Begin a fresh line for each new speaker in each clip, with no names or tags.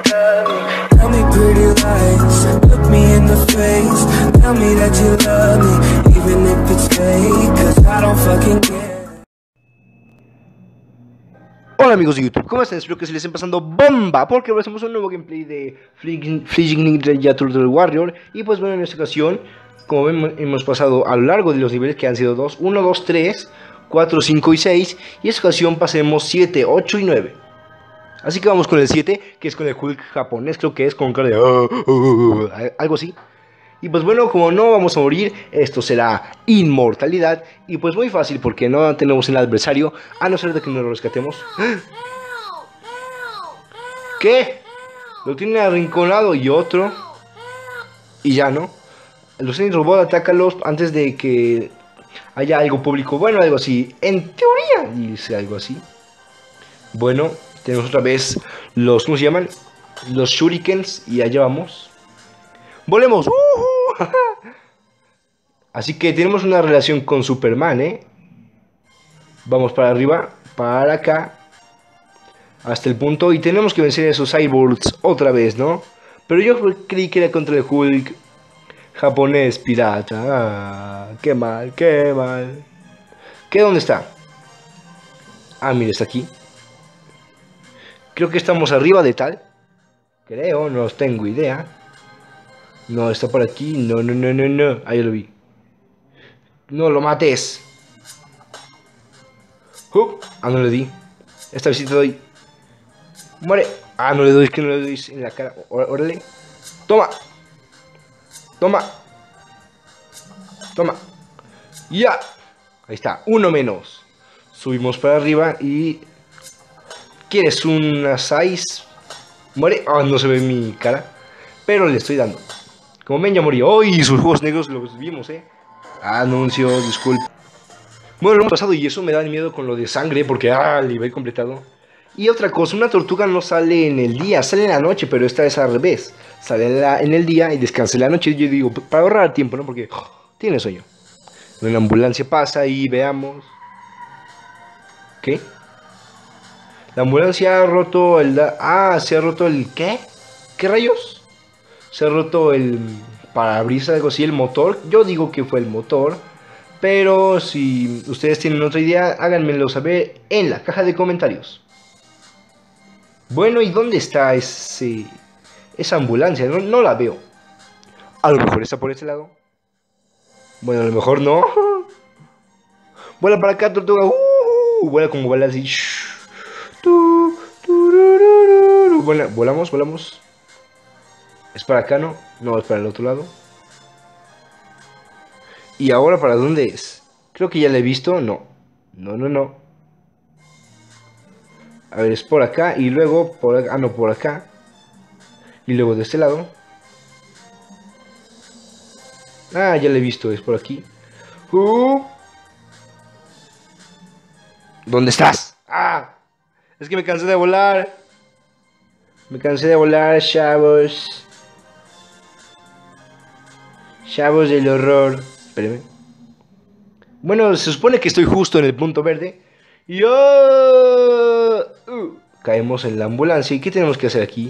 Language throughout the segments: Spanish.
love me. Tell me pretty lies, look me in the face. Tell me that you love me, even if it's fake, 'cause I don't fucking care.
Hola amigos de YouTube, ¿cómo están? Espero que se les esté pasando bomba, porque ahora hacemos un nuevo gameplay de Fleeing Ninja Turtle Warrior. Y pues bueno, en esta ocasión, como ven, hemos pasado a lo largo de los niveles que han sido 2, 1, 2, 3, 4, 5 y 6. Y en esta ocasión pasemos 7, 8 y 9. Así que vamos con el 7, que es con el Hulk japonés, creo que es con cara de algo así. Y pues bueno, como no vamos a morir, esto será inmortalidad. Y pues muy fácil, porque no tenemos el adversario, a no ser de que nos lo rescatemos. ¿Qué? Lo tiene arrinconado y otro. Y ya, ¿no? Los Saints Robot, atácalos antes de que haya algo público. Bueno, algo así. En teoría, dice algo así. Bueno, tenemos otra vez los, ¿cómo se llaman? Los shurikens. Y allá vamos. ¡Volemos! Así que tenemos una relación con Superman, ¿eh? Vamos para arriba, para acá, hasta el punto. Y tenemos que vencer a esos cyborgs otra vez, ¿no? Pero yo creí que era contra el Hulk japonés pirata. Ah, qué mal, qué mal. ¿Qué? ¿Dónde está? Ah, mira, está aquí. Creo que estamos arriba de tal. Creo, no tengo idea. No, está por aquí. No, no, no, no, no. Ahí lo vi. No lo mates. Ah, no le di. Esta vez sí te doy. Muere. Ah, no le doy, es que no le doy en la cara. Órale. Toma. Toma. Toma. Ya. Ahí está. Uno menos. Subimos para arriba y... ¿Quieres una size? Muere. Ah, no se ve mi cara. Pero le estoy dando. Como ven, ya murió. ¡Ay! Sus ojos negros los vimos, Anuncio, disculpe. Bueno, lo hemos pasado y eso me da miedo con lo de sangre porque, nivel completado. Y otra cosa, una tortuga no sale en el día, sale en la noche, pero esta es al revés. Sale en el día y descansa en la noche. Yo digo, para ahorrar tiempo, ¿no? Porque tiene sueño. Una ambulancia pasa y veamos. ¿Qué? La ambulancia ha roto el... se ha roto el... ¿Qué? ¿Qué rayos? Se ha roto el parabrisas, algo así, el motor. Yo digo que fue el motor. Pero si ustedes tienen otra idea, háganmelo saber en la caja de comentarios. Bueno, ¿y dónde está esa ambulancia? No la veo. A lo mejor está por este lado. Bueno, a lo mejor no. Vuela para acá, tortuga. Vuela como vuela así. Bueno, volamos. ¿Es para acá, no? No, es para el otro lado. ¿Y ahora para dónde es? Creo que ya la he visto. No. No. A ver, es por acá y luego por acá. No, por acá. Y luego de este lado. Ya la he visto, es por aquí. ¿Dónde estás? Es que me cansé de volar. Me cansé de volar, chavos. Chavos del horror. Espérenme. Bueno, se supone que estoy justo en el punto verde. Y caemos en la ambulancia. ¿Y qué tenemos que hacer aquí?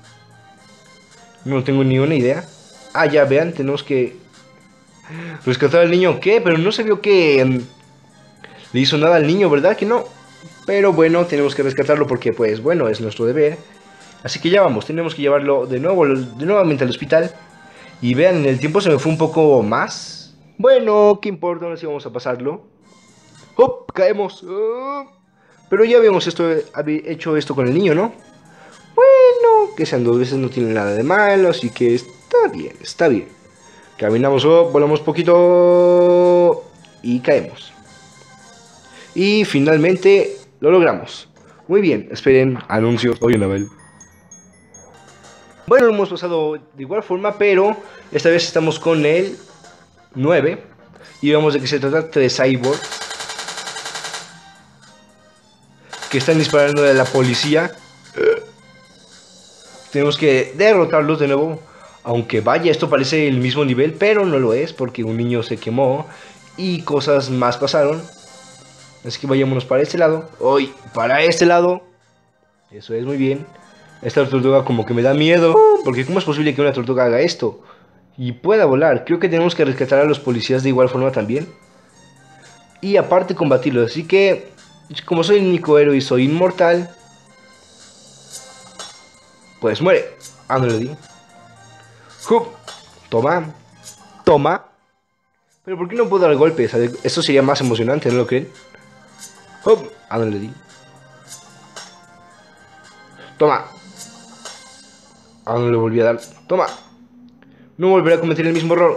No tengo ni una idea. Ya vean, tenemos que rescatar al niño. ¿Qué? Pero no se vio que le hizo nada al niño, ¿verdad? Que no. Pero bueno, tenemos que rescatarlo porque, pues, bueno, es nuestro deber. Así que ya vamos, tenemos que llevarlo nuevamente al hospital. Y vean, en el tiempo se me fue un poco más. Bueno, ¿qué importa? Ahora sí vamos a pasarlo. ¡Hop! Caemos. Pero ya habíamos hecho esto con el niño, ¿no? Bueno, que sean 2 veces no tiene nada de malo, así que está bien, está bien. Caminamos, volamos poquito y caemos. Y finalmente lo logramos. Muy bien, esperen, anuncios. Oye, Anabel. Bueno, lo hemos pasado de igual forma, pero esta vez estamos con el 9. Y vemos de que se trata 3 cyborgs que están disparando a la policía. Tenemos que derrotarlos de nuevo. Aunque vaya, esto parece el mismo nivel, pero no lo es, porque un niño se quemó y cosas más pasaron. Así que vayámonos para este lado. Hoy, para este lado. Eso es, muy bien. Esta tortuga como que me da miedo. Porque ¿cómo es posible que una tortuga haga esto? Y pueda volar. Creo que tenemos que rescatar a los policías de igual forma también. Y aparte combatirlos. Así que, como soy el único héroe y soy inmortal, pues muere. Ah, no le di. ¡Jup! Toma. Toma. Pero ¿por qué no puedo dar golpes? Eso sería más emocionante, ¿no lo creen? ¡Jup! Ah, no le di. Toma. Ah, no le volví a dar. Toma. No volveré a cometer el mismo error.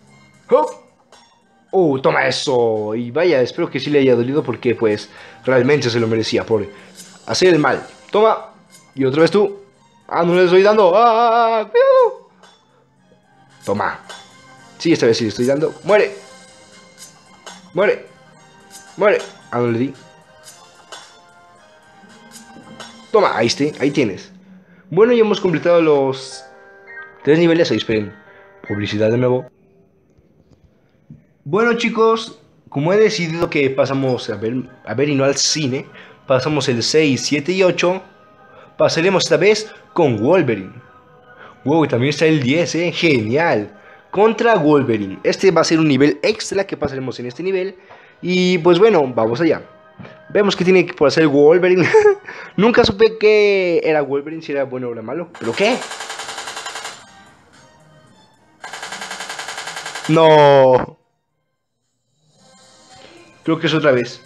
¡Oh! Toma eso. Y vaya, espero que sí le haya dolido porque pues realmente se lo merecía por hacer el mal. Toma. Y otra vez tú. Ah, no le estoy dando. ¡Ah! ¡Cuidado! Toma. Sí, esta vez sí le estoy dando. ¡Muere! ¡Muere! ¡Muere! Ah, no le di. Toma, ahí tienes. Bueno, ya hemos completado los 3 niveles. Ahí, esperen. Publicidad de nuevo. Bueno, chicos, como he decidido que pasamos a ver y no al cine, pasamos el 6, 7 y 8, pasaremos esta vez con Wolverine. Wow, también está el 10, genial. Contra Wolverine. Este va a ser un nivel extra que pasaremos en este nivel. Y pues bueno, vamos allá. Vemos que tiene por hacer Wolverine. Nunca supe que era Wolverine, si era bueno o era malo. ¿Pero qué? No. Creo que es otra vez.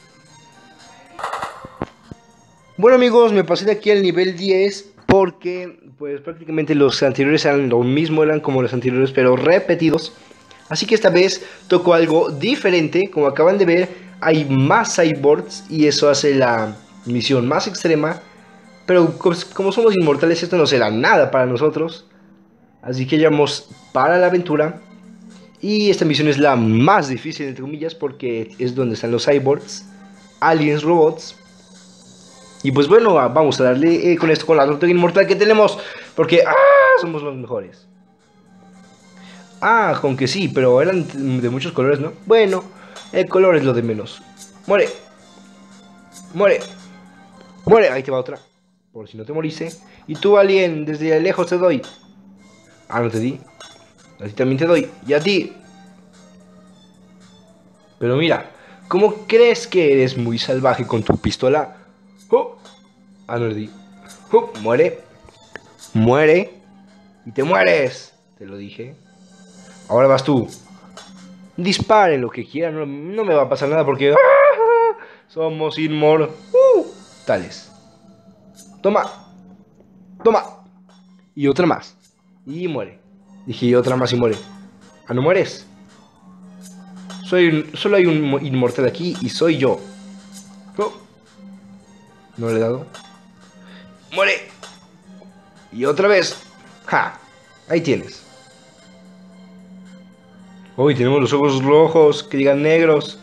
Bueno, amigos, me pasé de aquí al nivel 10 porque pues prácticamente los anteriores eran lo mismo, eran como los anteriores pero repetidos. Así que esta vez tocó algo diferente. Como acaban de ver, hay más cyborgs y eso hace la misión más extrema. Pero como somos inmortales, esto no será nada para nosotros. Así que vamos para la aventura. Y esta misión es la más difícil, entre comillas, porque es donde están los cyborgs, aliens, robots. Y pues bueno, vamos a darle con esto, con la tortuga inmortal que tenemos. Porque somos los mejores. Con que sí, pero eran de muchos colores, ¿no? Bueno, el color es lo de menos. Muere. Muere. Muere. Ahí te va otra. Por si no te moriste. Y tú, alien, desde lejos te doy. No te di. A ti también te doy. Y a ti. Pero mira, ¿cómo crees que eres muy salvaje con tu pistola? No le di. Muere. Muere. Y te mueres. Te lo dije. Ahora vas tú. Disparen lo que quieran. No me va a pasar nada porque somos inmortales. Toma. Toma. Y otra más. Y muere. Dije, y otra más y muere. ¿No mueres? Solo hay un inmortal aquí y soy yo. No le he dado. ¡Muere! Y otra vez. ¡Ja! Ahí tienes. Uy, tenemos los ojos rojos, que digan negros.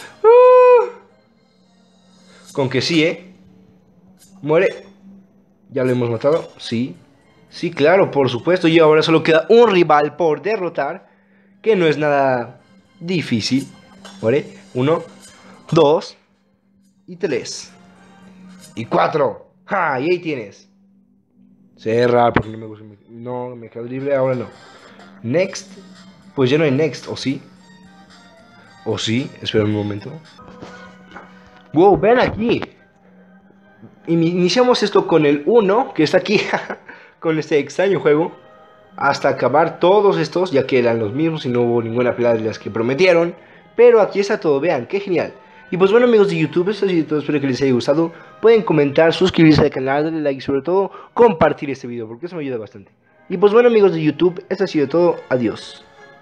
Con que sí, Muere. ¿Ya lo hemos matado? Sí. Sí, claro, por supuesto. Y ahora solo queda un rival por derrotar. Que no es nada difícil. Muere. 1, 2 y 3 y 4. ¡Ja! Y ahí tienes. Cerrar porque no me gusta. No, me quedo libre, ahora no. Next. Pues ya no hay next, ¿o sí? ¿O sí? Espera un momento. Wow, ven aquí. Iniciamos esto con el 1, que está aquí, con este extraño juego, hasta acabar todos estos, ya que eran los mismos y no hubo ninguna pelea de las que prometieron. Pero aquí está todo, vean, qué genial. Y pues bueno, amigos de YouTube, esto ha sido todo, espero que les haya gustado. Pueden comentar, suscribirse al canal, darle like y sobre todo compartir este video, porque eso me ayuda bastante. Y pues bueno, amigos de YouTube, esto ha sido todo, adiós.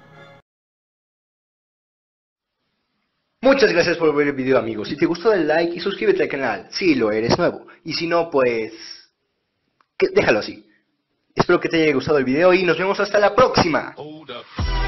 Muchas gracias por ver el video, amigos. Si te gustó, dale like y suscríbete al canal si lo eres nuevo. Y si no, pues déjalo así. Espero que te haya gustado el video y nos vemos hasta la próxima.